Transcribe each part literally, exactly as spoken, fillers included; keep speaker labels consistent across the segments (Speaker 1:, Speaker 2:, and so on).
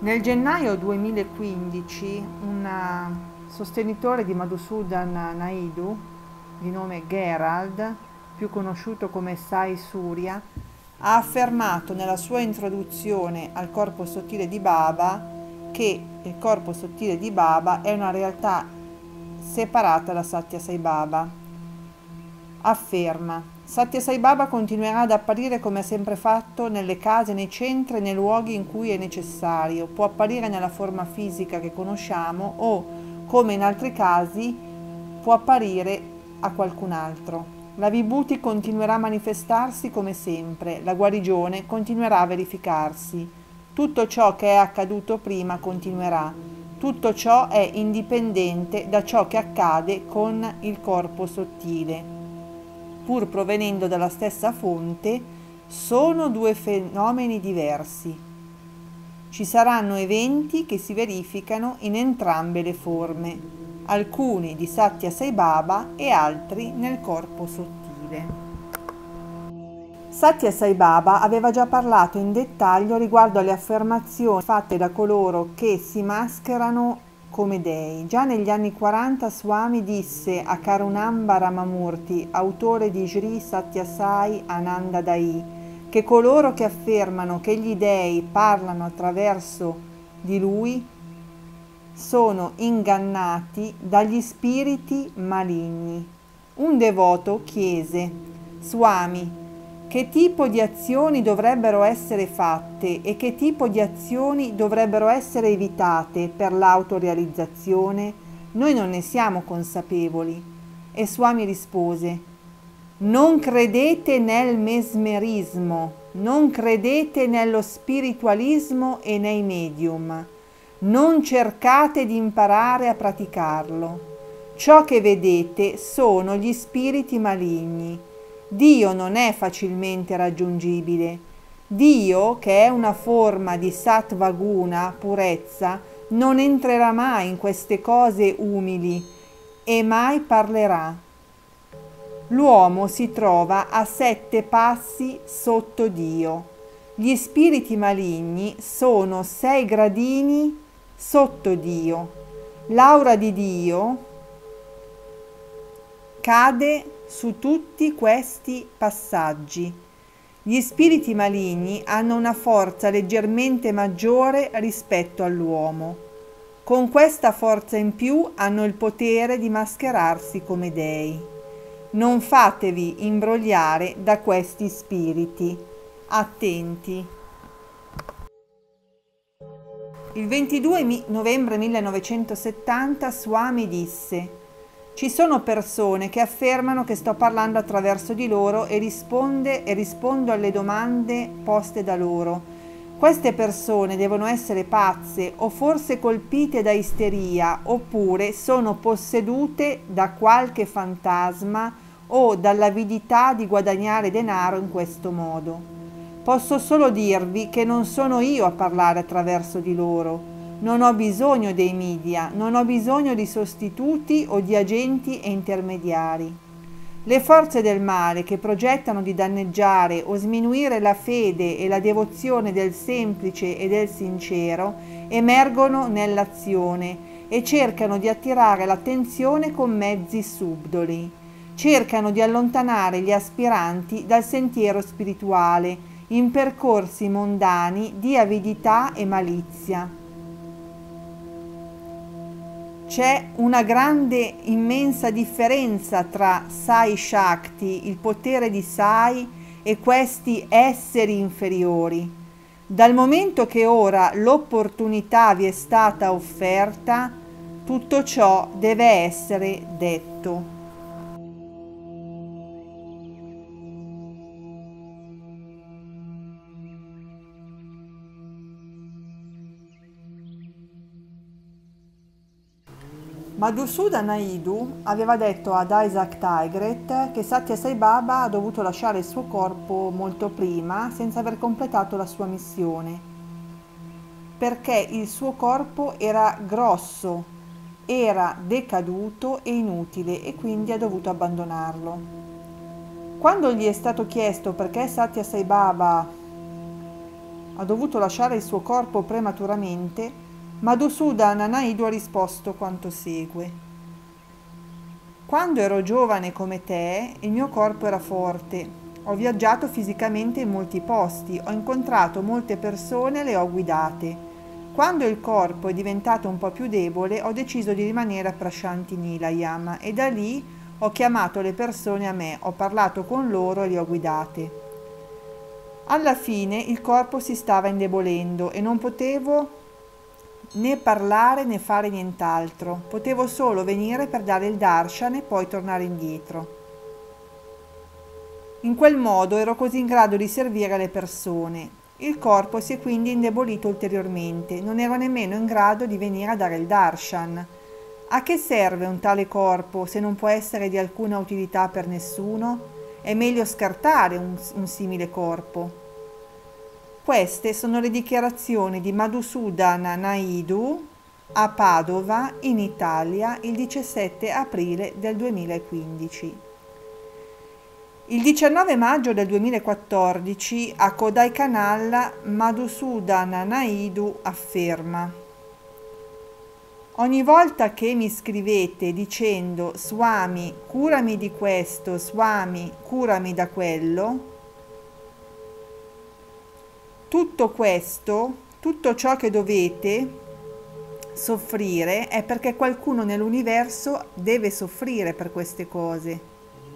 Speaker 1: Nel gennaio duemilaquindici un sostenitore di Madhusudan Naidu, di nome Gerald, più conosciuto come Sai Surya, ha affermato nella sua introduzione al corpo sottile di Baba che il corpo sottile di Baba è una realtà separata da Satya Sai Baba. Afferma: Satya Sai Baba continuerà ad apparire come ha sempre fatto nelle case, nei centri e nei luoghi in cui è necessario. Può apparire nella forma fisica che conosciamo o, come in altri casi, può apparire a qualcun altro. La Vibhuti continuerà a manifestarsi come sempre, la guarigione continuerà a verificarsi. Tutto ciò che è accaduto prima continuerà. Tutto ciò è indipendente da ciò che accade con il corpo sottile. Pur provenendo dalla stessa fonte, sono due fenomeni diversi. Ci saranno eventi che si verificano in entrambe le forme, alcuni di Satya Sai Baba e altri nel corpo sottile. Satya Sai Baba aveva già parlato in dettaglio riguardo alle affermazioni fatte da coloro che si mascherano come dei. Già negli anni quaranta Swami disse a Karunamba Ramamurti, autore di Sri Satya Sai Ananda Dai, che coloro che affermano che gli dei parlano attraverso di lui sono ingannati dagli spiriti maligni. Un devoto chiese: Swami, che tipo di azioni dovrebbero essere fatte e che tipo di azioni dovrebbero essere evitate per l'autorealizzazione? Noi non ne siamo consapevoli. E Swami rispose: non credete nel mesmerismo, non credete nello spiritualismo e nei medium, non cercate di imparare a praticarlo. Ciò che vedete sono gli spiriti maligni. Dio non è facilmente raggiungibile. Dio, che è una forma di sattva guna, purezza, non entrerà mai in queste cose umili e mai parlerà. L'uomo si trova a sette passi sotto Dio. Gli spiriti maligni sono sei gradini sotto Dio. L'aura di Dio cade su tutti questi passaggi. Gli spiriti maligni hanno una forza leggermente maggiore rispetto all'uomo. Con questa forza in più hanno il potere di mascherarsi come dei. Non fatevi imbrogliare da questi spiriti. Attenti. Il ventidue novembre millenovecentosettanta Swami disse: ci sono persone che affermano che sto parlando attraverso di loro e, risponde, e rispondo alle domande poste da loro. Queste persone devono essere pazze o forse colpite da isteria oppure sono possedute da qualche fantasma o dall'avidità di guadagnare denaro in questo modo. Posso solo dirvi che non sono io a parlare attraverso di loro. Non ho bisogno dei media, non ho bisogno di sostituti o di agenti e intermediari. Le forze del male che progettano di danneggiare o sminuire la fede e la devozione del semplice e del sincero emergono nell'azione e cercano di attirare l'attenzione con mezzi subdoli. Cercano di allontanare gli aspiranti dal sentiero spirituale in percorsi mondani di avidità e malizia. C'è una grande, immensa differenza tra Sai Shakti, il potere di Sai, e questi esseri inferiori. Dal momento che ora l'opportunità vi è stata offerta, tutto ciò deve essere detto. Madhusudan Naidu aveva detto ad Isaac Tigret che Satya Sai Baba ha dovuto lasciare il suo corpo molto prima senza aver completato la sua missione, perché il suo corpo era grosso, era decaduto e inutile e quindi ha dovuto abbandonarlo. Quando gli è stato chiesto perché Satya Sai Baba ha dovuto lasciare il suo corpo prematuramente, Madhusudan Naidu ha risposto quanto segue. Quando ero giovane come te, il mio corpo era forte. Ho viaggiato fisicamente in molti posti, ho incontrato molte persone e le ho guidate. Quando il corpo è diventato un po' più debole, ho deciso di rimanere a Prashanti Nilayam e da lì ho chiamato le persone a me, ho parlato con loro e le ho guidate. Alla fine il corpo si stava indebolendo e non potevo né parlare né fare nient'altro. Potevo solo venire per dare il darshan e poi tornare indietro. In quel modo ero così in grado di servire le persone. Il corpo si è quindi indebolito ulteriormente, non ero nemmeno in grado di venire a dare il darshan. A che serve un tale corpo se non può essere di alcuna utilità per nessuno? È meglio scartare un, un simile corpo. Queste sono le dichiarazioni di Madhusudan Naidu a Padova, in Italia, il diciassette aprile del duemilaquindici. Il diciannove maggio del duemilaquattordici a Kodaikanal Madhusudan Naidu afferma: ogni volta che mi scrivete dicendo Swami curami di questo, Swami curami da quello, tutto questo, tutto ciò che dovete soffrire è perché qualcuno nell'universo deve soffrire per queste cose.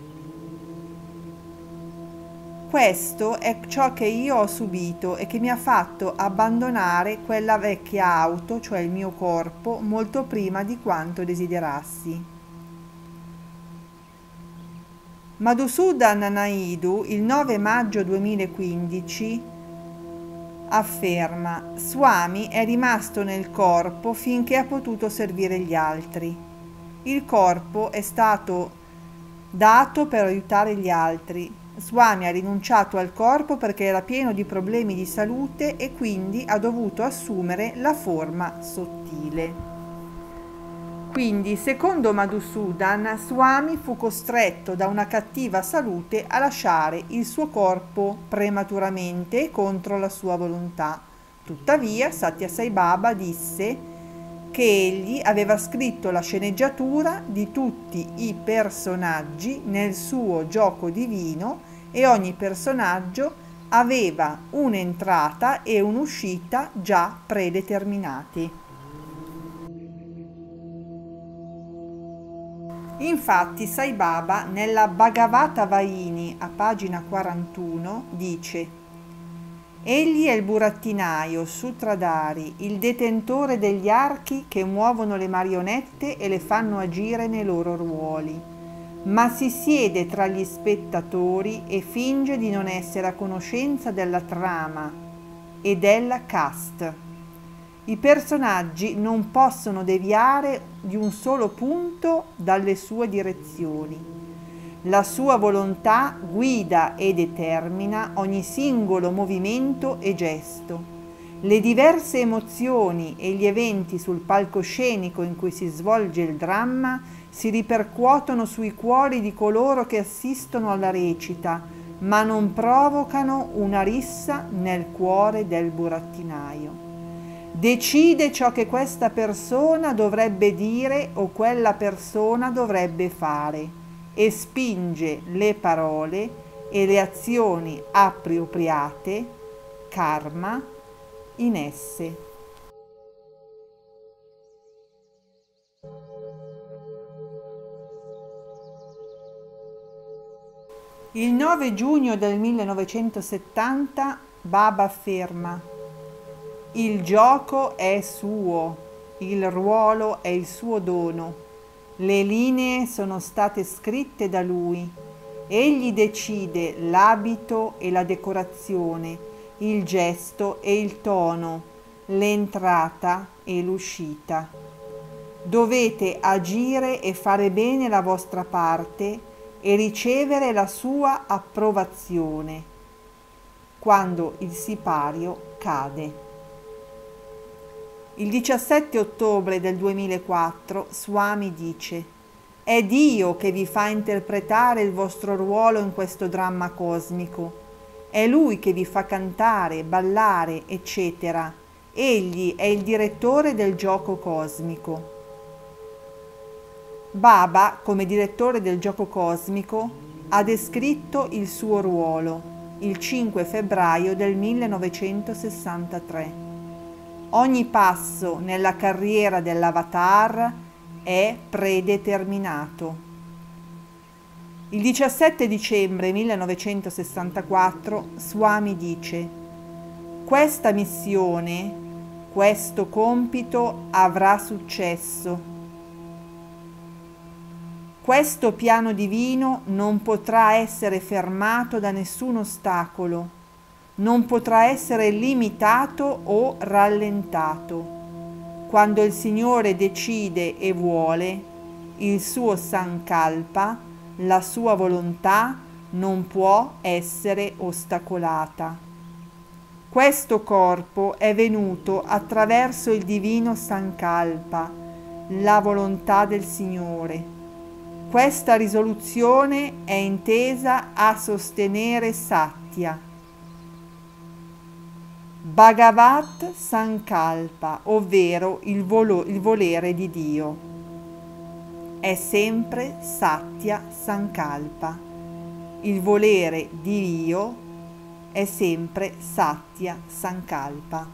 Speaker 1: Questo è ciò che io ho subito e che mi ha fatto abbandonare quella vecchia auto, cioè il mio corpo, molto prima di quanto desiderassi. Madhusudan Naidu, il nove maggio duemilaquindici, afferma: Swami è rimasto nel corpo finché ha potuto servire gli altri. Il corpo è stato dato per aiutare gli altri. Swami ha rinunciato al corpo perché era pieno di problemi di salute e quindi ha dovuto assumere la forma sottile. Quindi, secondo Madhusudan, Swami fu costretto da una cattiva salute a lasciare il suo corpo prematuramente e contro la sua volontà. Tuttavia, Satya Sai Baba disse che egli aveva scritto la sceneggiatura di tutti i personaggi nel suo gioco divino e ogni personaggio aveva un'entrata e un'uscita già predeterminati. Infatti Sai Baba nella Bhagavata Vahini a pagina quarantuno dice: egli è il burattinaio, Sutradhari, il detentore degli archi che muovono le marionette e le fanno agire nei loro ruoli, ma si siede tra gli spettatori e finge di non essere a conoscenza della trama e della cast. I personaggi non possono deviare di un solo punto dalle sue direzioni. La sua volontà guida e determina ogni singolo movimento e gesto. Le diverse emozioni e gli eventi sul palcoscenico in cui si svolge il dramma si ripercuotono sui cuori di coloro che assistono alla recita, ma non provocano una rissa nel cuore del burattinaio. Decide ciò che questa persona dovrebbe dire o quella persona dovrebbe fare e spinge le parole e le azioni appropriate, karma, in esse. Il nove giugno del millenovecentosettanta Baba afferma: il gioco è suo, il ruolo è il suo dono, le linee sono state scritte da lui, egli decide l'abito e la decorazione, il gesto e il tono, l'entrata e l'uscita. Dovete agire e fare bene la vostra parte e ricevere la sua approvazione quando il sipario cade. Il diciassette ottobre del duemilaquattro Swami dice: è Dio che vi fa interpretare il vostro ruolo in questo dramma cosmico. È lui che vi fa cantare, ballare, eccetera. Egli è il direttore del gioco cosmico. Baba, come direttore del gioco cosmico, ha descritto il suo ruolo il cinque febbraio del millenovecentosessantatré. Ogni passo nella carriera dell'avatar è predeterminato. Il diciassette dicembre millenovecentosessantaquattro Swami dice: questa missione, questo compito avrà successo. Questo piano divino non potrà essere fermato da nessun ostacolo, non potrà essere limitato o rallentato. Quando il Signore decide e vuole, il suo sankalpa, la sua volontà, non può essere ostacolata. Questo corpo è venuto attraverso il divino sankalpa, la volontà del Signore. Questa risoluzione è intesa a sostenere Satya, Bhagavat Sankalpa, ovvero il, volo, il volere di Dio. È sempre Satya Sankalpa. Il volere di Dio è sempre Satya Sankalpa.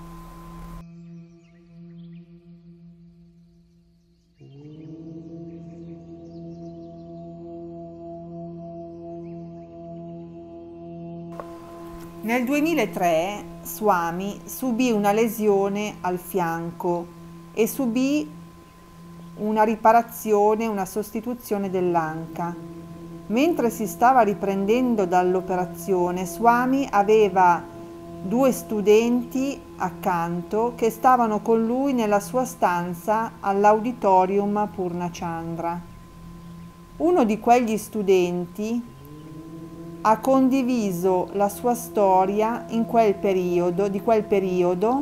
Speaker 1: Nel duemilatré Swami subì una lesione al fianco e subì una riparazione, una sostituzione dell'anca. Mentre si stava riprendendo dall'operazione, Swami aveva due studenti accanto che stavano con lui nella sua stanza all'auditorium Purnachandra. Uno di quegli studenti ha condiviso la sua storia in quel periodo, di quel periodo,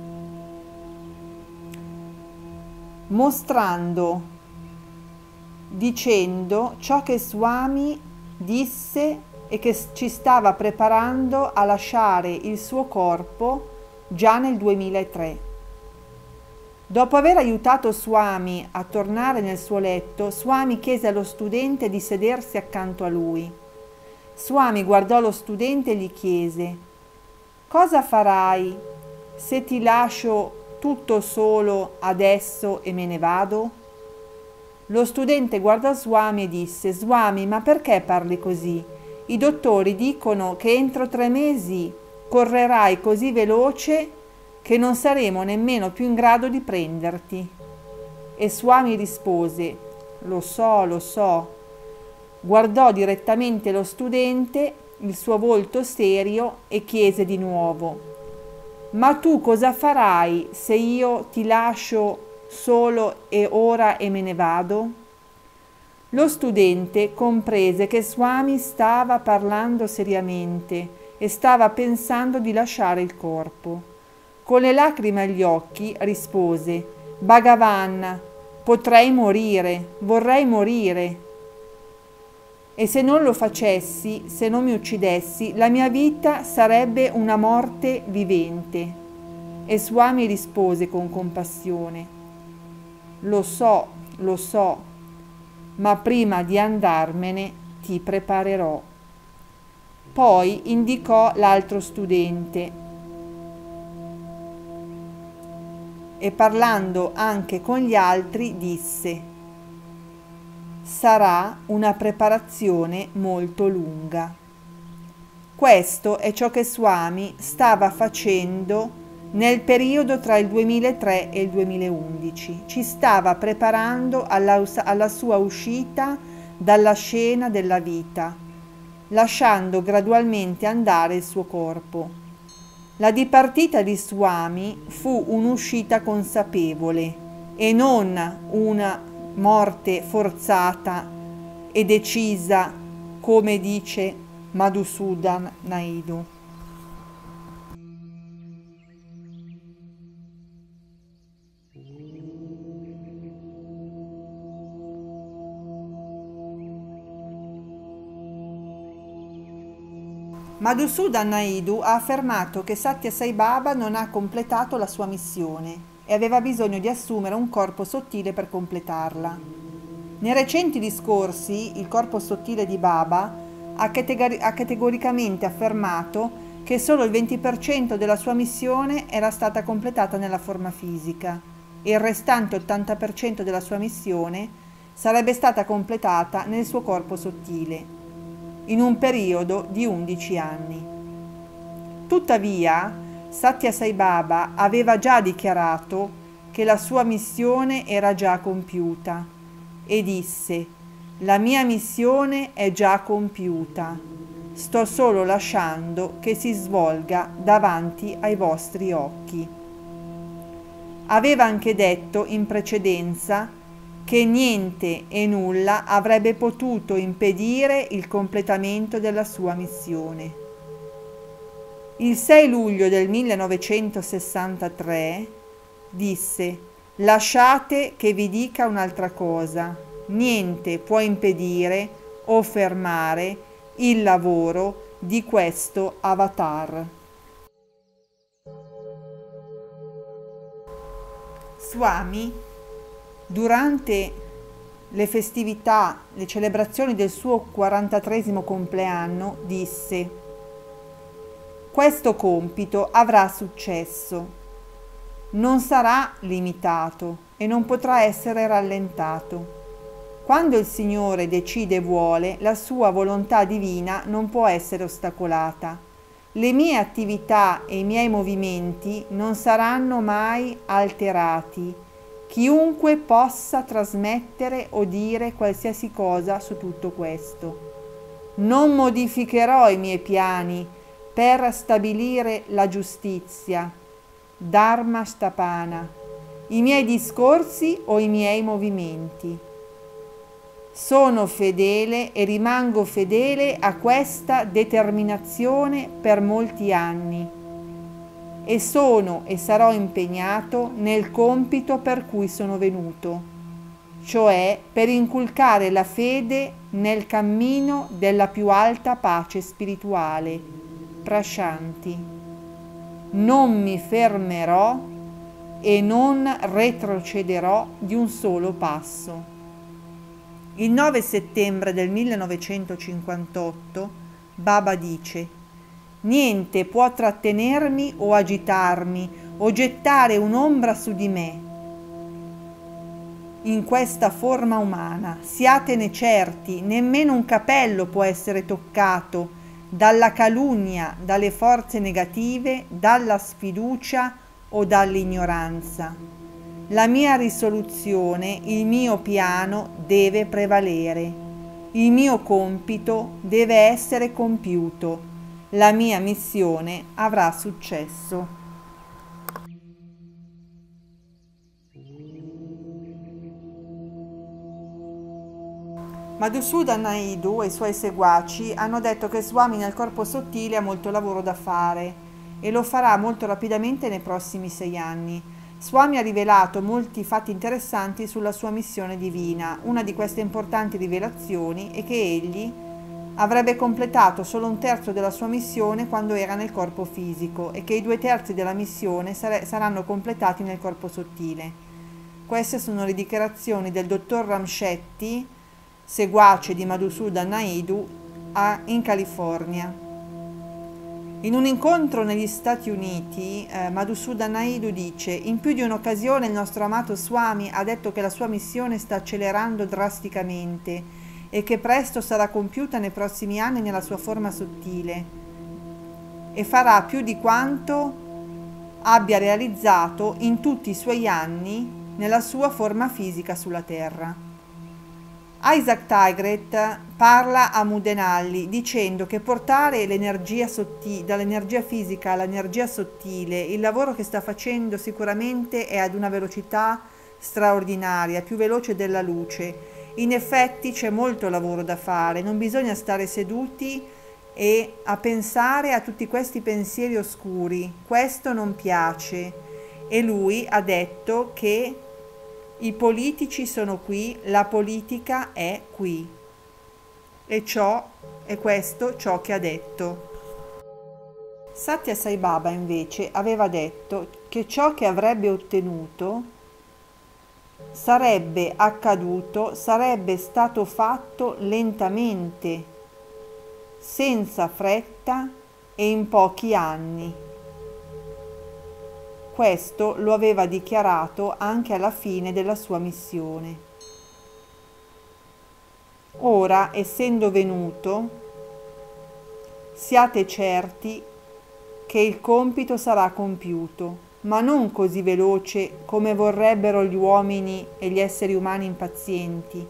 Speaker 1: mostrando, dicendo ciò che Swami disse e che ci stava preparando a lasciare il suo corpo già nel duemilatré. Dopo aver aiutato Swami a tornare nel suo letto, Swami chiese allo studente di sedersi accanto a lui. Swami guardò lo studente e gli chiese: cosa farai se ti lascio tutto solo adesso e me ne vado? Lo studente guardò Swami e disse: Swami, ma perché parli così? I dottori dicono che entro tre mesi correrai così veloce che non saremo nemmeno più in grado di prenderti. E Swami rispose: lo so, lo so. Guardò direttamente lo studente, il suo volto serio, e chiese di nuovo: ma tu cosa farai se io ti lascio solo e ora e me ne vado? Lo studente comprese che Swami stava parlando seriamente e stava pensando di lasciare il corpo. Con le lacrime agli occhi rispose: Bhagavan, potrei morire, vorrei morire. E se non lo facessi, se non mi uccidessi, la mia vita sarebbe una morte vivente. E Swami rispose con compassione: lo so, lo so, ma prima di andarmene ti preparerò. Poi indicò l'altro studente e parlando anche con gli altri disse: sarà una preparazione molto lunga. Questo è ciò che Swami stava facendo nel periodo tra il duemilatré e il duemilaundici. Ci stava preparando alla, alla sua uscita dalla scena della vita, lasciando gradualmente andare il suo corpo. La dipartita di Swami fu un'uscita consapevole e non una morte forzata e decisa, come dice Madhusudan Naidu. Madhusudan Naidu ha affermato che Satya Sai Baba non ha completato la sua missione e aveva bisogno di assumere un corpo sottile per completarla. Nei recenti discorsi, il corpo sottile di Baba ha, categori- ha categoricamente affermato che solo il venti per cento della sua missione era stata completata nella forma fisica e il restante ottanta per cento della sua missione sarebbe stata completata nel suo corpo sottile, in un periodo di undici anni. Tuttavia, Satya Sai Baba aveva già dichiarato che la sua missione era già compiuta e disse: «La mia missione è già compiuta, sto solo lasciando che si svolga davanti ai vostri occhi». Aveva anche detto in precedenza che niente e nulla avrebbe potuto impedire il completamento della sua missione. Il sei luglio del millenovecentosessantatré disse: «Lasciate che vi dica un'altra cosa, niente può impedire o fermare il lavoro di questo avatar». Swami, durante le festività, le celebrazioni del suo quarantatreesimo compleanno, disse: «Questo compito avrà successo, non sarà limitato e non potrà essere rallentato. Quando il Signore decide e vuole, la sua volontà divina non può essere ostacolata. Le mie attività e i miei movimenti non saranno mai alterati. Chiunque possa trasmettere o dire qualsiasi cosa su tutto questo. Non modificherò i miei piani per stabilire la giustizia, Dharma Stapana, i miei discorsi o i miei movimenti. Sono fedele e rimango fedele a questa determinazione per molti anni e sono e sarò impegnato nel compito per cui sono venuto, cioè per inculcare la fede nel cammino della più alta pace spirituale, Prashanti. Non mi fermerò e non retrocederò di un solo passo». Il nove settembre del millenovecentocinquantotto Baba dice: «Niente può trattenermi o agitarmi o gettare un'ombra su di me in questa forma umana. Siatene certi, nemmeno un capello può essere toccato dalla calunnia, dalle forze negative, dalla sfiducia o dall'ignoranza. La mia risoluzione, il mio piano deve prevalere. Il mio compito deve essere compiuto. La mia missione avrà successo». Madhusudan Naidu e i suoi seguaci hanno detto che Swami nel corpo sottile ha molto lavoro da fare e lo farà molto rapidamente nei prossimi sei anni. Swami ha rivelato molti fatti interessanti sulla sua missione divina. Una di queste importanti rivelazioni è che egli avrebbe completato solo un terzo della sua missione quando era nel corpo fisico e che i due terzi della missione sare- saranno completati nel corpo sottile. Queste sono le dichiarazioni del dottor Ram Shetty, seguace di Madhusudan Naidu, a, in California. In un incontro negli Stati Uniti, eh, Madhusudan Naidu dice: «In più di un'occasione il nostro amato Swami ha detto che la sua missione sta accelerando drasticamente e che presto sarà compiuta nei prossimi anni nella sua forma sottile e farà più di quanto abbia realizzato in tutti i suoi anni nella sua forma fisica sulla Terra». Isaac Tigret parla a Mudenalli dicendo che portare l'energia sottile, dall'energia fisica all'energia sottile, il lavoro che sta facendo sicuramente è ad una velocità straordinaria, più veloce della luce. In effetti c'è molto lavoro da fare, non bisogna stare seduti e a pensare a tutti questi pensieri oscuri, questo non piace. E lui ha detto che i politici sono qui, la politica è qui. E ciò è questo ciò che ha detto. Satya Sai Baba invece aveva detto che ciò che avrebbe ottenuto sarebbe accaduto, sarebbe stato fatto lentamente, senza fretta e in pochi anni. Questo lo aveva dichiarato anche alla fine della sua missione. Ora, essendo venuto, siate certi che il compito sarà compiuto, ma non così veloce come vorrebbero gli uomini e gli esseri umani impazienti.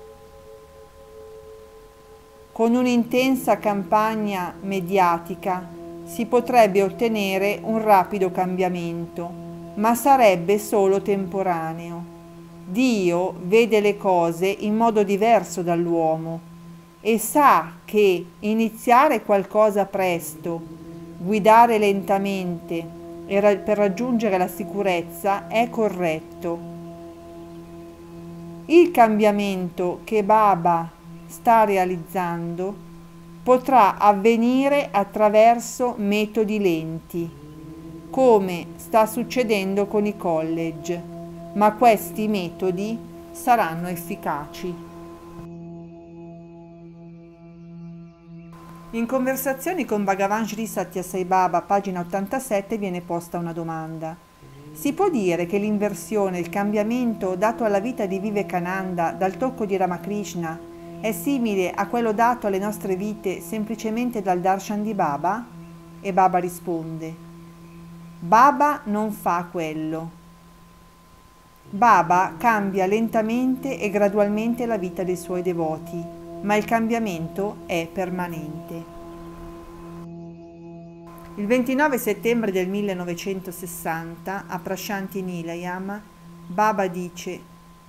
Speaker 1: Con un'intensa campagna mediatica si potrebbe ottenere un rapido cambiamento, ma sarebbe solo temporaneo. Dio vede le cose in modo diverso dall'uomo e sa che iniziare qualcosa presto, guidare lentamente e ra- per raggiungere la sicurezza è corretto. Il cambiamento che Baba sta realizzando potrà avvenire attraverso metodi lenti, come sta succedendo con i college, ma questi metodi saranno efficaci. In Conversazioni con Bhagavan Sri Satya Sai Baba, pagina ottantasette, viene posta una domanda. Si può dire che l'inversione, il cambiamento dato alla vita di Vivekananda dal tocco di Ramakrishna è simile a quello dato alle nostre vite semplicemente dal darshan di Baba? E Baba risponde: Baba non fa quello. Baba cambia lentamente e gradualmente la vita dei suoi devoti, ma il cambiamento è permanente. Il ventinove settembre del millenovecentosessanta, a Prashanti Nilayam, Baba dice: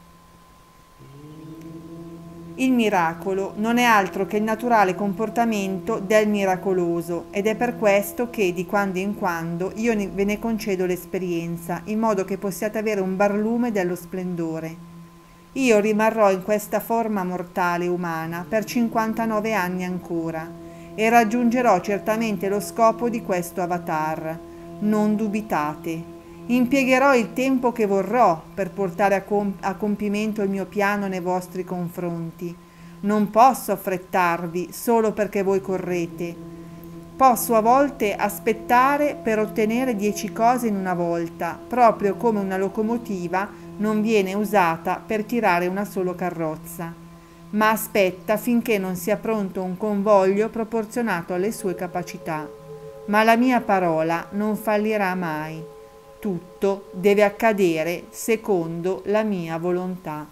Speaker 1: il miracolo non è altro che il naturale comportamento del miracoloso ed è per questo che di quando in quando io ve ne concedo l'esperienza, in modo che possiate avere un barlume dello splendore. Io rimarrò in questa forma mortale umana per cinquantanove anni ancora e raggiungerò certamente lo scopo di questo avatar. Non dubitate. Impiegherò il tempo che vorrò per portare a, comp- a compimento il mio piano nei vostri confronti. Non posso affrettarvi solo perché voi correte. Posso a volte aspettare per ottenere dieci cose in una volta, proprio come una locomotiva non viene usata per tirare una sola carrozza, ma aspetta finché non sia pronto un convoglio proporzionato alle sue capacità. Ma la mia parola non fallirà mai. Tutto deve accadere secondo la mia volontà.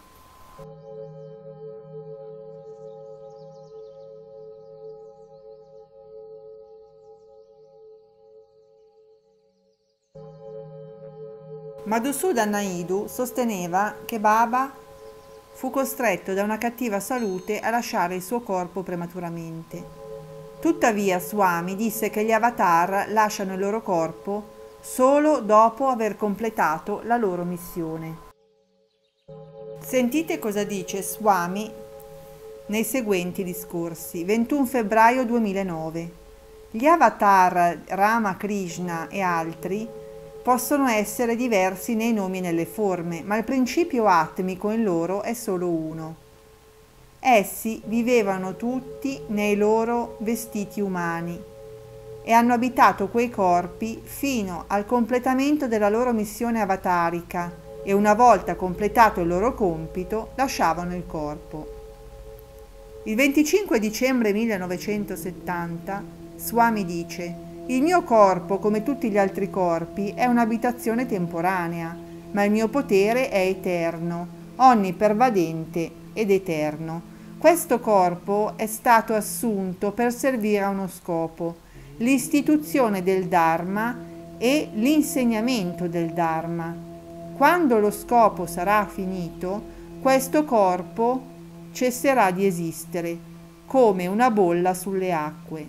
Speaker 1: Madhusudan Naidu sosteneva che Baba fu costretto da una cattiva salute a lasciare il suo corpo prematuramente. Tuttavia Swami disse che gli avatar lasciano il loro corpo solo dopo aver completato la loro missione. Sentite cosa dice Swami nei seguenti discorsi. ventuno febbraio duemilanove. Gli avatar Rama, Krishna e altri possono essere diversi nei nomi e nelle forme, ma il principio atmico in loro è solo uno. Essi vivevano tutti nei loro vestiti umani e hanno abitato quei corpi fino al completamento della loro missione avatarica e una volta completato il loro compito lasciavano il corpo. Il venticinque dicembre millenovecentosettanta Swami dice: il mio corpo, come tutti gli altri corpi, è un'abitazione temporanea, ma il mio potere è eterno, onnipervadente ed eterno. Questo corpo è stato assunto per servire a uno scopo, l'istituzione del Dharma e l'insegnamento del Dharma. Quando lo scopo sarà finito, questo corpo cesserà di esistere, come una bolla sulle acque.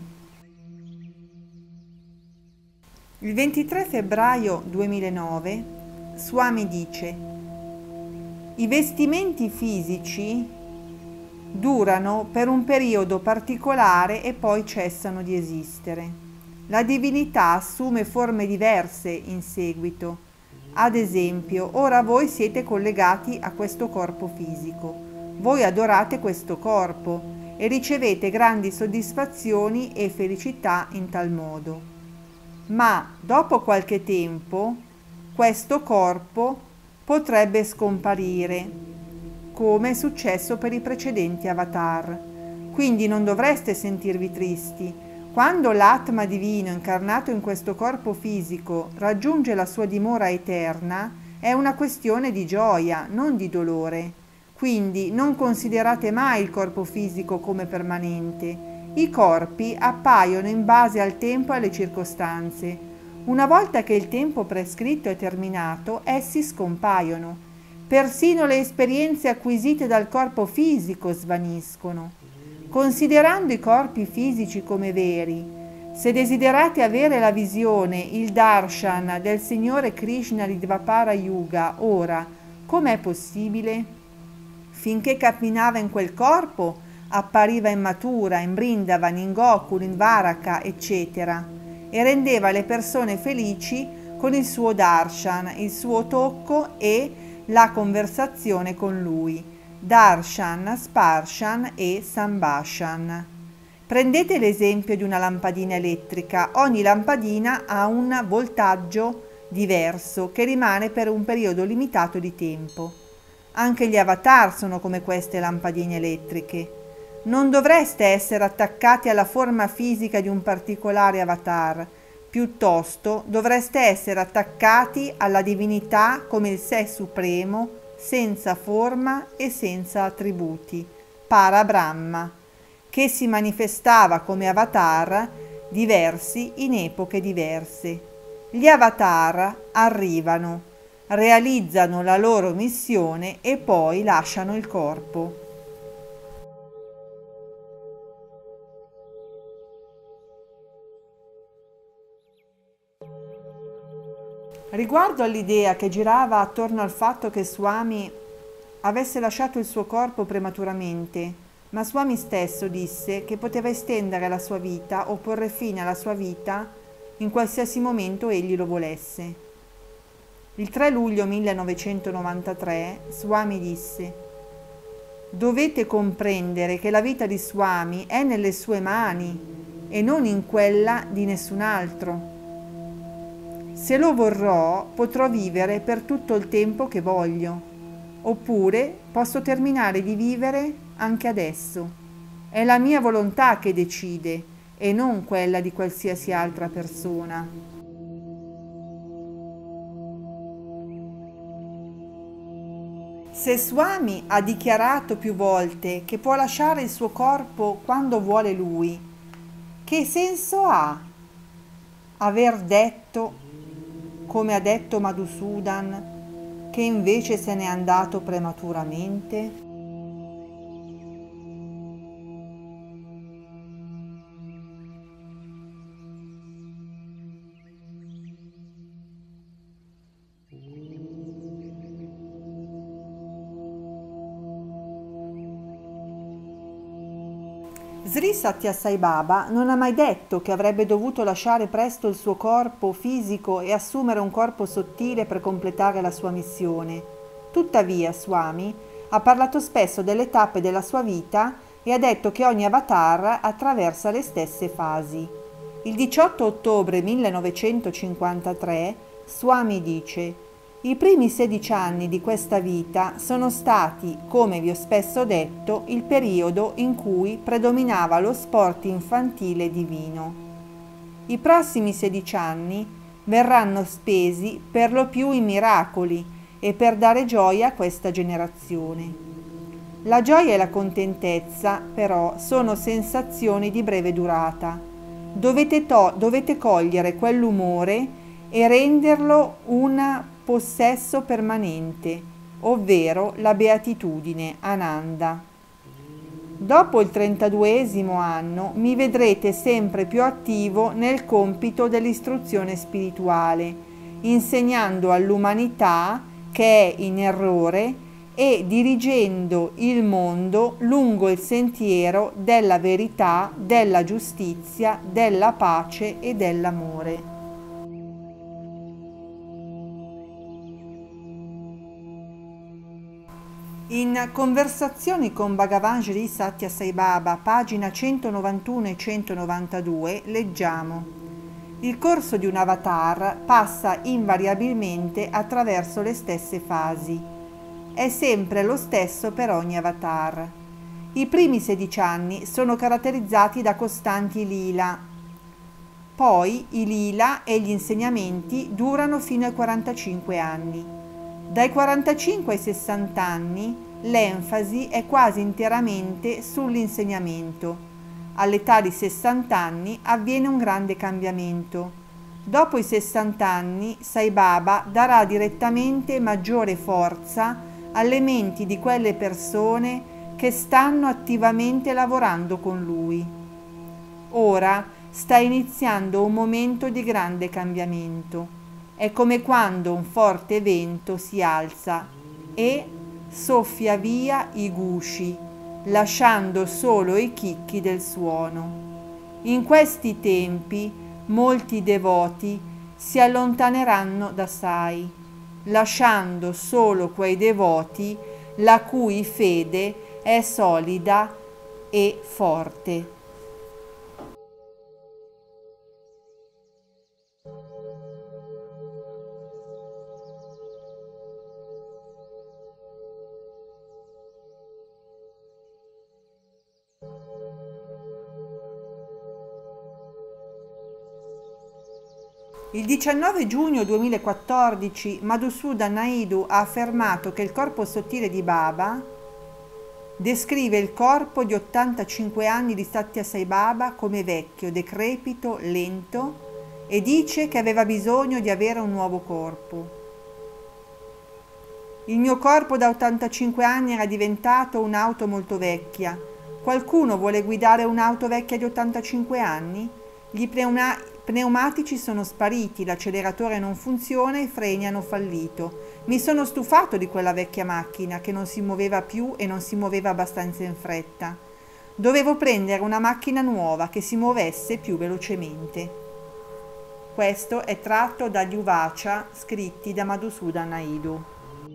Speaker 1: Il ventitré febbraio duemilanove Swami dice: i vestimenti fisici durano per un periodo particolare e poi cessano di esistere. La divinità assume forme diverse in seguito. Ad esempio, ora voi siete collegati a questo corpo fisico. Voi adorate questo corpo e ricevete grandi soddisfazioni e felicità in tal modo. Ma dopo qualche tempo, questo corpo potrebbe scomparire, come è successo per i precedenti avatar. Quindi non dovreste sentirvi tristi. Quando l'Atma divino incarnato in questo corpo fisico raggiunge la sua dimora eterna, è una questione di gioia, non di dolore. Quindi non considerate mai il corpo fisico come permanente. I corpi appaiono in base al tempo e alle circostanze. Una volta che il tempo prescritto è terminato, essi scompaiono. Persino le esperienze acquisite dal corpo fisico svaniscono. Considerando i corpi fisici come veri, se desiderate avere la visione, il darshan del Signore Krishna di Dvapara Yuga, ora, com'è possibile? Finché camminava in quel corpo, appariva in Mathura, in Vrindavan, in Gokul, in Dvaraka, eccetera, e rendeva le persone felici con il suo darshan, il suo tocco e la conversazione con lui. Darshan, Sparshan e Sambhashan. Prendete l'esempio di una lampadina elettrica. Ogni lampadina ha un voltaggio diverso che rimane per un periodo limitato di tempo. Anche gli avatar sono come queste lampadine elettriche. Non dovreste essere attaccati alla forma fisica di un particolare avatar, piuttosto dovreste essere attaccati alla divinità come il sé supremo, senza forma e senza attributi, Para Brahma, che si manifestava come avatar diversi in epoche diverse. Gli avatar arrivano, realizzano la loro missione e poi lasciano il corpo. Riguardo all'idea che girava attorno al fatto che Swami avesse lasciato il suo corpo prematuramente, ma Swami stesso disse che poteva estendere la sua vita o porre fine alla sua vita in qualsiasi momento egli lo volesse. Il tre luglio millenovecentonovantatré Swami disse: «Dovete comprendere che la vita di Swami è nelle sue mani e non in quella di nessun altro. Se lo vorrò, potrò vivere per tutto il tempo che voglio, oppure posso terminare di vivere anche adesso. È la mia volontà che decide e non quella di qualsiasi altra persona». Se Swami ha dichiarato più volte che può lasciare il suo corpo quando vuole lui, che senso ha aver detto, come ha detto Madhusudan, che invece se n'è andato prematuramente? Sri Satya Sai Baba non ha mai detto che avrebbe dovuto lasciare presto il suo corpo fisico e assumere un corpo sottile per completare la sua missione. Tuttavia, Swami ha parlato spesso delle tappe della sua vita e ha detto che ogni avatar attraversa le stesse fasi. Il diciotto ottobre millenovecentocinquantatré Swami dice: «I primi sedici anni di questa vita sono stati, come vi ho spesso detto, il periodo in cui predominava lo sport infantile divino. I prossimi sedici anni verranno spesi per lo più in miracoli e per dare gioia a questa generazione. La gioia e la contentezza, però, sono sensazioni di breve durata. Dovete, to- dovete cogliere quell'umore e renderlo una possesso permanente, ovvero la beatitudine, Ananda. Dopo il trentaduesimo anno mi vedrete sempre più attivo nel compito dell'istruzione spirituale, insegnando all'umanità che è in errore e dirigendo il mondo lungo il sentiero della verità, della giustizia, della pace e dell'amore. In Conversazioni con Bhagavan Sri Satya Sai Baba, pagina centonovantuno e centonovantadue, leggiamo: il corso di un avatar passa invariabilmente attraverso le stesse fasi. È sempre lo stesso per ogni avatar. I primi sedici anni sono caratterizzati da costanti lila. Poi i lila e gli insegnamenti durano fino ai quarantacinque anni. Dai quarantacinque ai sessanta anni l'enfasi è quasi interamente sull'insegnamento. All'età di sessanta anni avviene un grande cambiamento. Dopo i sessanta anni Sai Baba darà direttamente maggiore forza alle menti di quelle persone che stanno attivamente lavorando con lui. Ora sta iniziando un momento di grande cambiamento. È come quando un forte vento si alza e soffia via i gusci, lasciando solo i chicchi del suono. In questi tempi molti devoti si allontaneranno da Sai, lasciando solo quei devoti la cui fede è solida e forte. Il diciannove giugno duemilaquattordici Madhusudan Naidu ha affermato che il corpo sottile di Baba descrive il corpo di ottantacinque anni di Satya Sai Baba come vecchio, decrepito, lento, e dice che aveva bisogno di avere un nuovo corpo. Il mio corpo da ottantacinque anni era diventato un'auto molto vecchia. Qualcuno vuole guidare un'auto vecchia di ottantacinque anni? Gli pneuma- pneumatici sono spariti, l'acceleratore non funziona e i freni hanno fallito. Mi sono stufato di quella vecchia macchina che non si muoveva più e non si muoveva abbastanza in fretta. Dovevo prendere una macchina nuova che si muovesse più velocemente. Questo è tratto dagli Uvacha scritti da Madhusudan Naidu.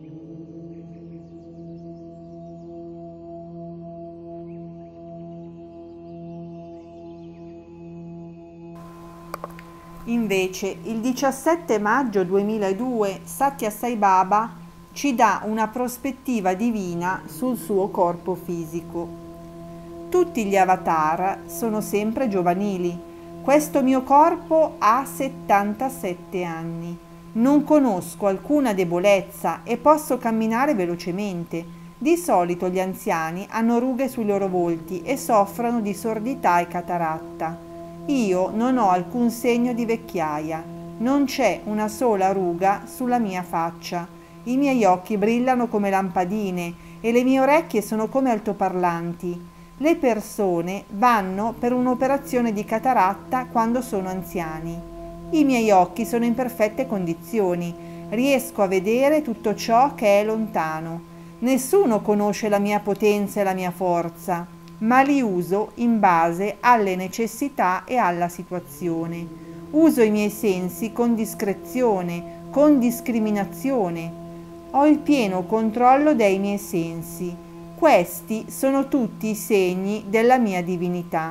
Speaker 1: Invece, il diciassette maggio duemiladue Satya Sai Baba ci dà una prospettiva divina sul suo corpo fisico. Tutti gli avatar sono sempre giovanili. Questo mio corpo ha settantasette anni. Non conosco alcuna debolezza e posso camminare velocemente. Di solito gli anziani hanno rughe sui loro volti e soffrono di sordità e cataratta. Io non ho alcun segno di vecchiaia, non c'è una sola ruga sulla mia faccia, i miei occhi brillano come lampadine e le mie orecchie sono come altoparlanti. Le persone vanno per un'operazione di cataratta quando sono anziani. I miei occhi sono in perfette condizioni, riesco a vedere tutto ciò che è lontano. Nessuno conosce la mia potenza e la mia forza, ma li uso in base alle necessità e alla situazione. Uso i miei sensi con discrezione, con discriminazione. Ho il pieno controllo dei miei sensi. Questi sono tutti i segni della mia divinità.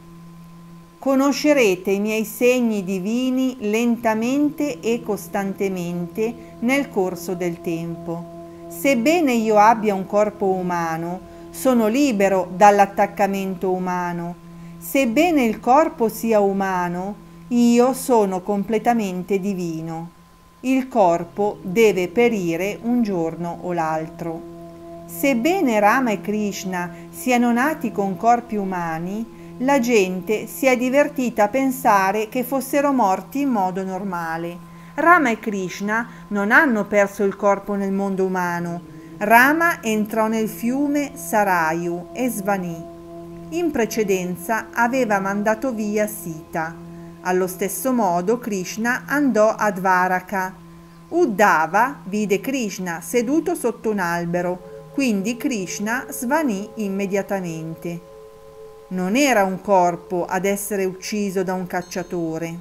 Speaker 1: Conoscerete i miei segni divini lentamente e costantemente nel corso del tempo. Sebbene io abbia un corpo umano, sono libero dall'attaccamento umano. Sebbene il corpo sia umano, io sono completamente divino. Il corpo deve perire un giorno o l'altro. Sebbene Rama e Krishna siano nati con corpi umani, la gente si è divertita a pensare che fossero morti in modo normale. Rama e Krishna non hanno perso il corpo nel mondo umano. Rama entrò nel fiume Sarayu e svanì. In precedenza aveva mandato via Sita. Allo stesso modo Krishna andò a Dvaraka. Uddhava vide Krishna seduto sotto un albero, quindi Krishna svanì immediatamente. Non era un corpo ad essere ucciso da un cacciatore.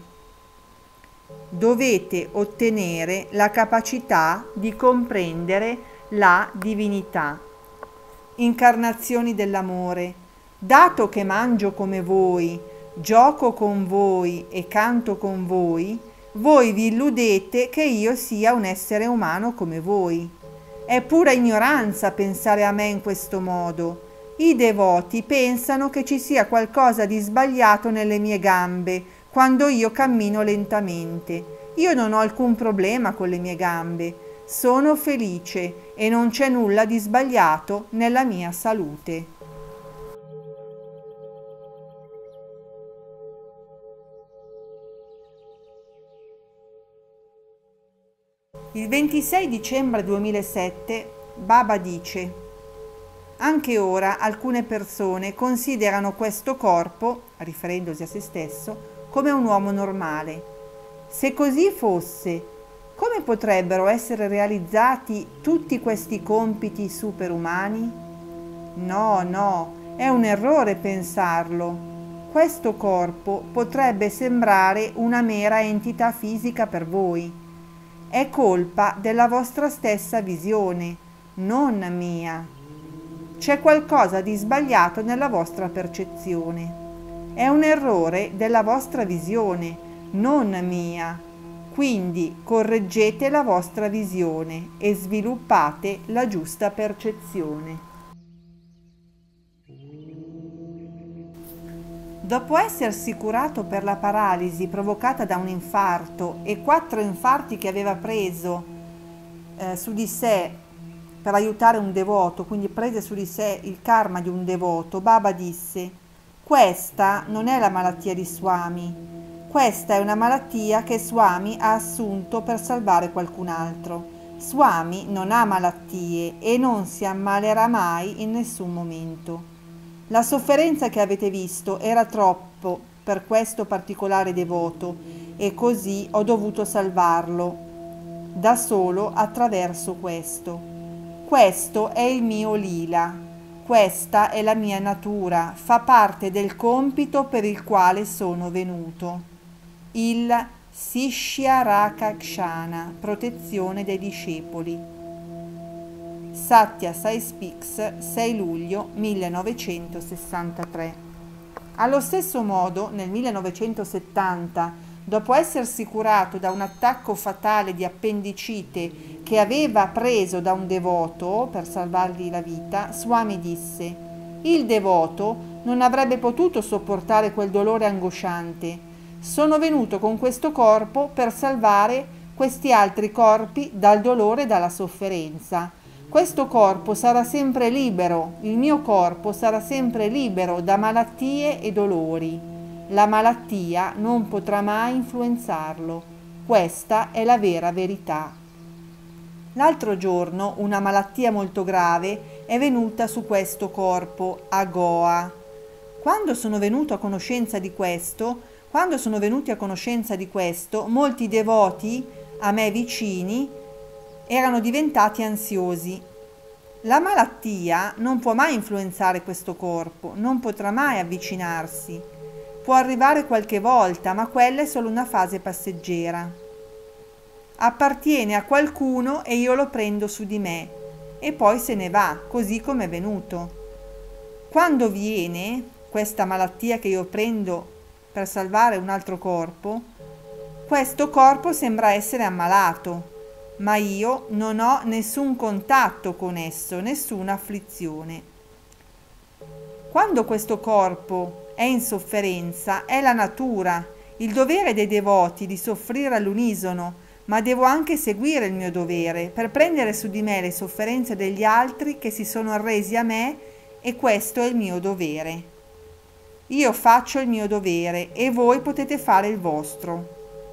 Speaker 1: Dovete ottenere la capacità di comprendere la divinità. Incarnazioni dell'amore. Dato che mangio come voi, gioco con voi e canto con voi, voi vi illudete che io sia un essere umano come voi. È pura ignoranza pensare a me in questo modo. I devoti pensano che ci sia qualcosa di sbagliato nelle mie gambe quando io cammino lentamente. Io non ho alcun problema con le mie gambe. Sono felice e non c'è nulla di sbagliato nella mia salute. Il ventisei dicembre duemilasette Baba dice: anche ora alcune persone considerano questo corpo, riferendosi a se stesso, come un uomo normale. Se così fosse, come potrebbero essere realizzati tutti questi compiti superumani? No, no, è un errore pensarlo. Questo corpo potrebbe sembrare una mera entità fisica per voi. È colpa della vostra stessa visione, non mia. C'è qualcosa di sbagliato nella vostra percezione. È un errore della vostra visione, non mia. Quindi correggete la vostra visione e sviluppate la giusta percezione. Dopo essersi curato per la paralisi provocata da un infarto e quattro infarti che aveva preso eh, su di sé per aiutare un devoto, quindi prese su di sé il karma di un devoto, Baba disse: questa non è la malattia di Swami, questa è una malattia che Swami ha assunto per salvare qualcun altro. Swami non ha malattie e non si ammalerà mai in nessun momento. La sofferenza che avete visto era troppo per questo particolare devoto e così ho dovuto salvarlo da solo attraverso questo. Questo è il mio lila, questa è la mia natura, fa parte del compito per il quale sono venuto. Il Sishya Rakshana, protezione dei discepoli. Satya Sai Speaks, sei luglio millenovecentosessantatré. Allo stesso modo, nel millenovecentosettanta, dopo essersi curato da un attacco fatale di appendicite che aveva preso da un devoto per salvargli la vita, Swami disse: il devoto non avrebbe potuto sopportare quel dolore angosciante. Sono venuto con questo corpo per salvare questi altri corpi dal dolore e dalla sofferenza. Questo corpo sarà sempre libero, il mio corpo sarà sempre libero da malattie e dolori. La malattia non potrà mai influenzarlo. Questa è la vera verità. L'altro giorno una malattia molto grave è venuta su questo corpo a Goa. Quando sono venuto a conoscenza di questo, quando sono venuti a conoscenza di questo, molti devoti a me vicini erano diventati ansiosi. La malattia non può mai influenzare questo corpo, non potrà mai avvicinarsi. Può arrivare qualche volta, ma quella è solo una fase passeggera. Appartiene a qualcuno e io lo prendo su di me e poi se ne va, così come è venuto. Quando viene questa malattia che io prendo per salvare un altro corpo, questo corpo sembra essere ammalato, ma io non ho nessun contatto con esso, nessuna afflizione. Quando questo corpo è in sofferenza, è la natura, il dovere dei devoti di soffrire all'unisono, ma devo anche seguire il mio dovere per prendere su di me le sofferenze degli altri che si sono arresi a me, e questo è il mio dovere. Io faccio il mio dovere e voi potete fare il vostro.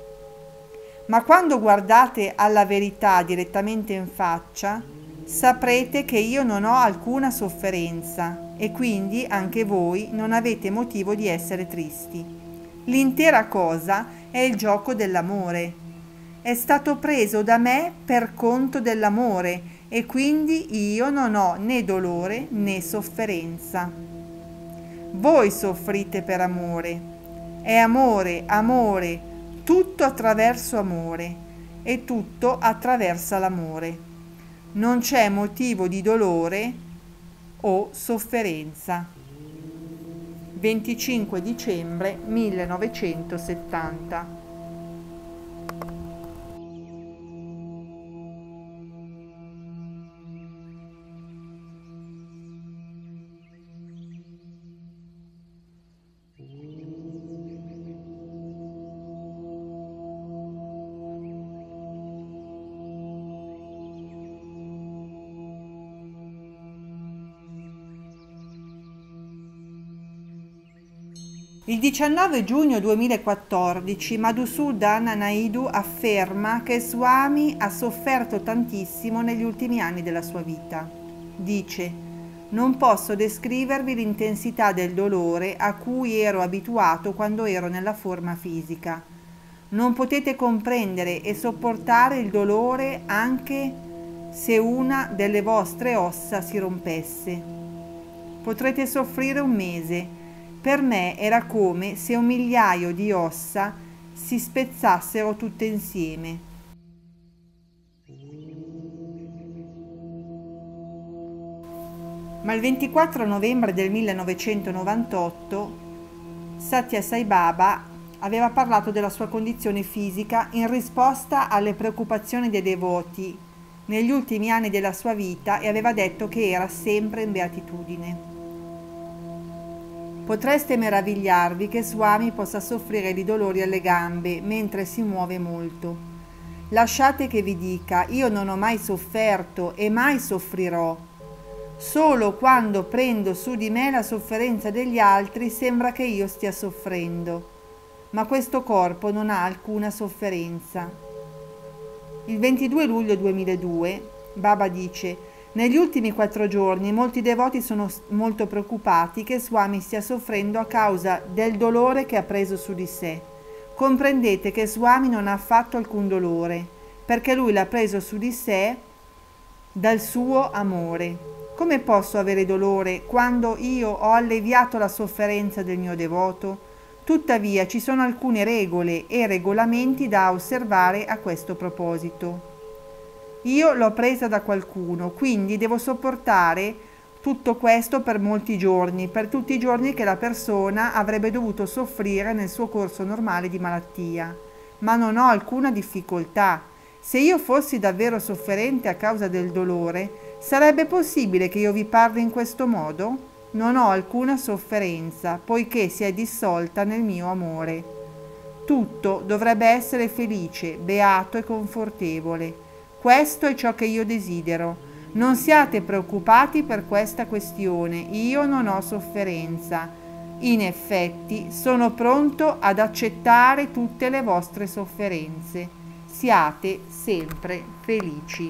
Speaker 1: Ma quando guardate alla verità direttamente in faccia, saprete che io non ho alcuna sofferenza e quindi anche voi non avete motivo di essere tristi. L'intera cosa è il gioco dell'amore. è stato preso da me per conto dell'amore e quindi io non ho né dolore né sofferenza. Voi soffrite per amore. È amore, amore, tutto attraverso amore e tutto attraversa l'amore. Non c'è motivo di dolore o sofferenza. venticinque dicembre millenovecentosettanta. Il diciannove giugno duemilaquattordici Madhusudan Naidu afferma che Swami ha sofferto tantissimo negli ultimi anni della sua vita. Dice: non posso descrivervi l'intensità del dolore a cui ero abituato quando ero nella forma fisica. Non potete comprendere e sopportare il dolore anche se una delle vostre ossa si rompesse. Potrete soffrire un mese. Per me era come se un migliaio di ossa si spezzassero tutte insieme. Ma il ventiquattro novembre del millenovecentonovantotto Satya Sai Baba aveva parlato della sua condizione fisica in risposta alle preoccupazioni dei devoti negli ultimi anni della sua vita e aveva detto che era sempre in beatitudine. Potreste meravigliarvi che Swami possa soffrire di dolori alle gambe mentre si muove molto. Lasciate che vi dica, io non ho mai sofferto e mai soffrirò. Solo quando prendo su di me la sofferenza degli altri sembra che io stia soffrendo, ma questo corpo non ha alcuna sofferenza. Il ventidue luglio duemiladue Baba dice: negli ultimi quattro giorni molti devoti sono molto preoccupati che Swami stia soffrendo a causa del dolore che ha preso su di sé. Comprendete che Swami non ha affatto alcun dolore, perché lui l'ha preso su di sé dal suo amore. Come posso avere dolore quando io ho alleviato la sofferenza del mio devoto? Tuttavia ci sono alcune regole e regolamenti da osservare a questo proposito. Io l'ho presa da qualcuno, quindi devo sopportare tutto questo per molti giorni, per tutti i giorni che la persona avrebbe dovuto soffrire nel suo corso normale di malattia. Ma non ho alcuna difficoltà. Se io fossi davvero sofferente a causa del dolore, sarebbe possibile che io vi parli in questo modo? Non ho alcuna sofferenza, poiché si è dissolta nel mio amore. Tutto dovrebbe essere felice, beato e confortevole. Questo è ciò che io desidero. Non siate preoccupati per questa questione, io non ho sofferenza. In effetti, sono pronto ad accettare tutte le vostre sofferenze. Siate sempre felici.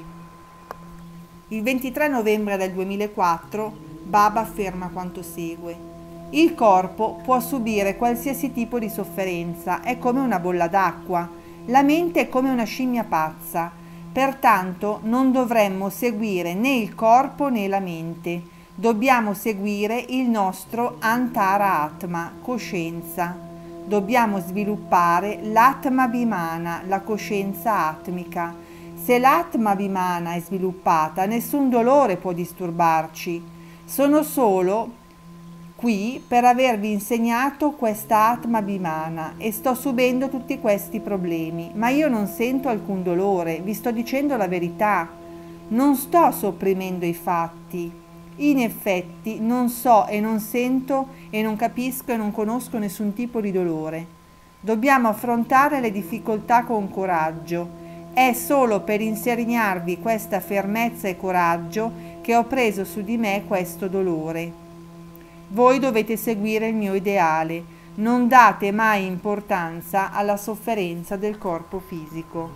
Speaker 1: Il ventitré novembre del duemilaquattro Baba afferma quanto segue: il corpo può subire qualsiasi tipo di sofferenza, è come una bolla d'acqua. La mente è come una scimmia pazza. Pertanto non dovremmo seguire né il corpo né la mente, dobbiamo seguire il nostro Antara Atma, coscienza. Dobbiamo sviluppare l'Atma Bhimana, la coscienza atmica. Se l'Atma Bhimana è sviluppata, nessun dolore può disturbarci. Sono solo qui per avervi insegnato questa Atma Bhimana e sto subendo tutti questi problemi, ma io non sento alcun dolore, vi sto dicendo la verità, non sto sopprimendo i fatti. In effetti non so e non sento e non capisco e non conosco nessun tipo di dolore. Dobbiamo affrontare le difficoltà con coraggio. È solo per insegnarvi questa fermezza e coraggio che ho preso su di me questo dolore. Voi dovete seguire il mio ideale, non date mai importanza alla sofferenza del corpo fisico.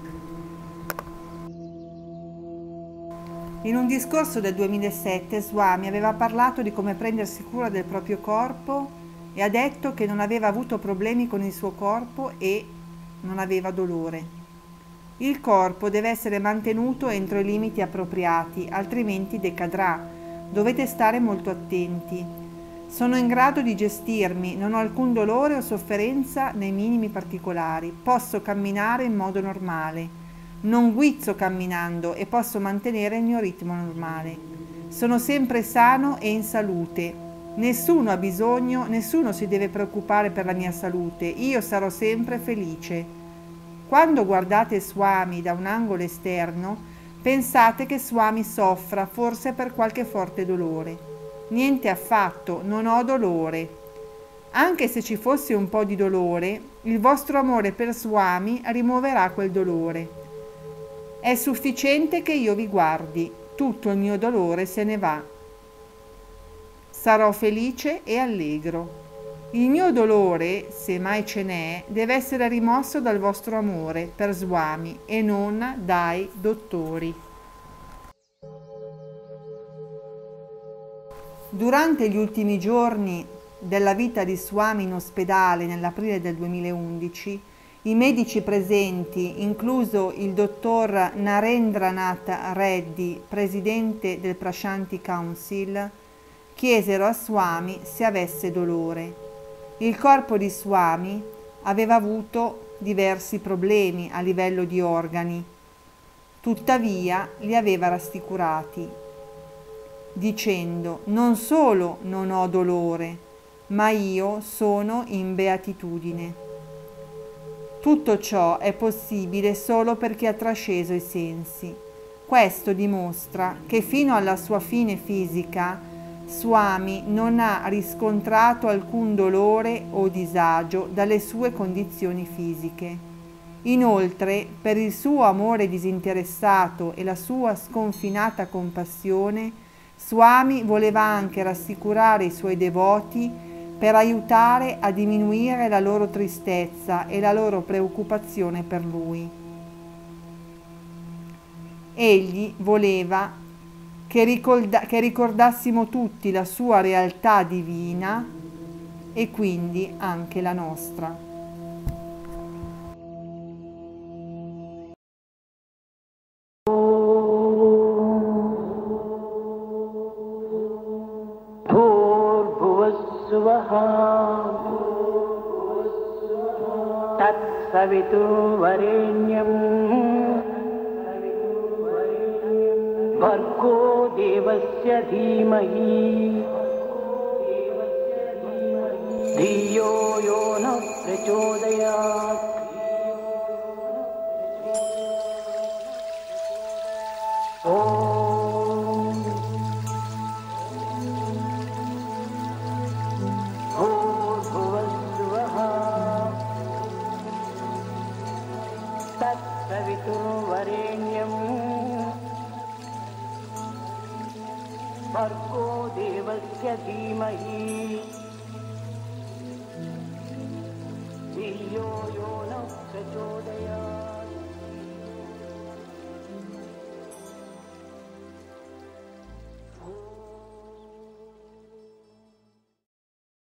Speaker 1: In un discorso del duemilasette Swami aveva parlato di come prendersi cura del proprio corpo e ha detto che non aveva avuto problemi con il suo corpo e non aveva dolore. Il corpo deve essere mantenuto entro i limiti appropriati, altrimenti decadrà. Dovete stare molto attenti. Sono in grado di gestirmi, non ho alcun dolore o sofferenza nei minimi particolari. Posso camminare in modo normale. Non guizzo camminando e posso mantenere il mio ritmo normale. Sono sempre sano e in salute. Nessuno ha bisogno, nessuno si deve preoccupare per la mia salute. Io sarò sempre felice. Quando guardate Swami da un angolo esterno, pensate che Swami soffra forse per qualche forte dolore. Niente affatto, non ho dolore. Anche se ci fosse un po' di dolore, il vostro amore per Swami rimuoverà quel dolore. È sufficiente che io vi guardi, tutto il mio dolore se ne va. Sarò felice e allegro. Il mio dolore, se mai ce n'è, deve essere rimosso dal vostro amore per Swami e non dai dottori. Durante gli ultimi giorni della vita di Swami in ospedale nell'aprile del duemilaundici, i medici presenti, incluso il dottor Narendranath Reddy, presidente del Prashanti Council, chiesero a Swami se avesse dolore. Il corpo di Swami aveva avuto diversi problemi a livello di organi, tuttavia li aveva rassicurati, dicendo: non solo non ho dolore, ma io sono in beatitudine. Tutto ciò è possibile solo perché ha trasceso i sensi. Questo dimostra che fino alla sua fine fisica Swami non ha riscontrato alcun dolore o disagio dalle sue condizioni fisiche. Inoltre, per il suo amore disinteressato e la sua sconfinata compassione, Swami voleva anche rassicurare i suoi devoti per aiutare a diminuire la loro tristezza e la loro preoccupazione per lui. Egli voleva Che, ricorda- che ricordassimo tutti la sua realtà divina e quindi anche la nostra.
Speaker 2: Bhurvuvassuvaha Tatsaviturvarenyam Bhargo devasya dhimahi Dhiyo yo na prachodayat Om Bhurvuvassuvaha Tatsaviturvarenyam Bhargo devasya dhimahi Dhiyo yo na prachodayat